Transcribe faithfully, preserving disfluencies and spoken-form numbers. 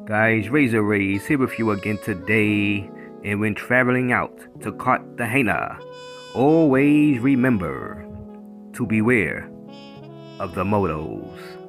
Guys, Raze here with you again today, and when traveling out to Cartagena, always remember to beware of the Motos.